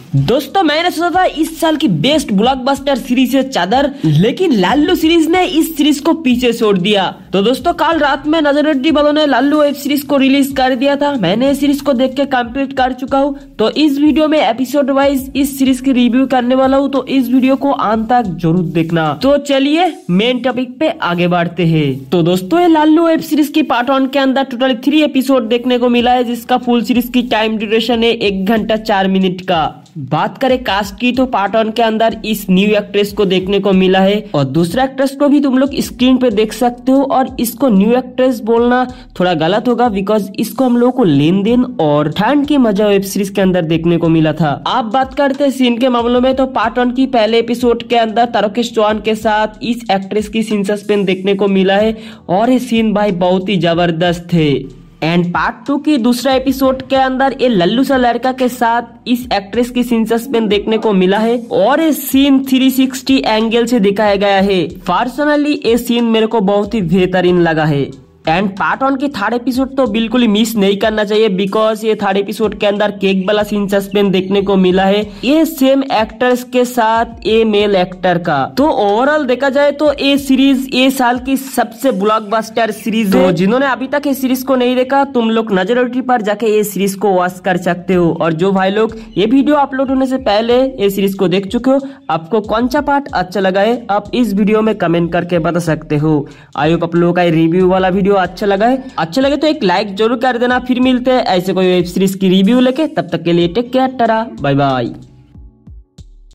दोस्तों मैंने सोचा था इस साल की बेस्ट ब्लॉकबस्टर सीरीज है चादर, लेकिन लाल्लू सीरीज ने इस सीरीज को पीछे छोड़ दिया। तो दोस्तों कल रात में नजर अड्डी वालों ने लाल्लू वेब सीरीज को रिलीज कर दिया था। मैंने इस सीरीज को देख के कंप्लीट कर चुका हूँ। तो इस वीडियो में एपिसोड वाइज इस सीरीज की रिव्यू करने वाला हूँ, तो इस वीडियो को अंत तक जरूर देखना। तो चलिए मेन टॉपिक पे आगे बढ़ते हैं। तो दोस्तों ये लाल्लू वेब सीरीज की पार्ट 1 के अंदर टोटल 3 एपिसोड देखने को मिला है, जिसका फुल सीरीज की टाइम ड्यूरेशन है 1 घंटा 4 मिनट का। बात करें कास्ट की तो पार्ट 1 के अंदर इस न्यू एक्ट्रेस को देखने को मिला है, और दूसरा एक्ट्रेस को भी तुम लोग स्क्रीन पे देख सकते हो। और इसको न्यू एक्ट्रेस बोलना थोड़ा गलत होगा, बिकॉज इसको हम लोगों को लेन देन और ठंड की मजा वेब सीरीज के अंदर देखने को मिला था। आप बात करते हैं सीन के मामलों में, तो पार्ट 1 की पहले एपिसोड के अंदर तारकेश चौहान के साथ इस एक्ट्रेस की सीन सस्पेंस देखने को मिला है, और ये सीन भाई बहुत ही जबरदस्त थे। एंड पार्ट 2 की दूसरा एपिसोड के अंदर ये लल्लू सा लड़का के साथ इस एक्ट्रेस की सीन सस्पेंस देखने को मिला है, और ये सीन 360 एंगल से दिखाया गया है। पर्सनली ये सीन मेरे को बहुत ही बेहतरीन लगा है। एंड पार्ट 1 की थर्ड एपिसोड तो बिल्कुल ही मिस नहीं करना चाहिए, बिकॉज ये थर्ड एपिसोड के अंदर केक वाला सीन सस्पेंस देखने को मिला है, ये सेम एक्टर्स के साथ ये मेल एक्टर का। तो ओवरऑल देखा जाए तो ये सीरीज ये साल की सबसे ब्लॉकबस्टर सीरीज है। जिन्होंने अभी तक ये सीरीज को नहीं देखा, तुम लोग नजर ओटी पर जाके ये सीरीज को वॉच कर सकते हो। और जो भाई लोग ये वीडियो अपलोड होने से पहले ये सीरीज को देख चुके हो, आपको कौन सा पार्ट अच्छा लगा है आप इस वीडियो में कमेंट करके बता सकते हो। आई होप आप लोगों का रिव्यू वाला वीडियो अच्छा लगे तो एक लाइक जरूर कर देना। फिर मिलते हैं ऐसे कोई वेब सीरीज की रिव्यू लेके, तब तक के लिए take care, tata bye bye.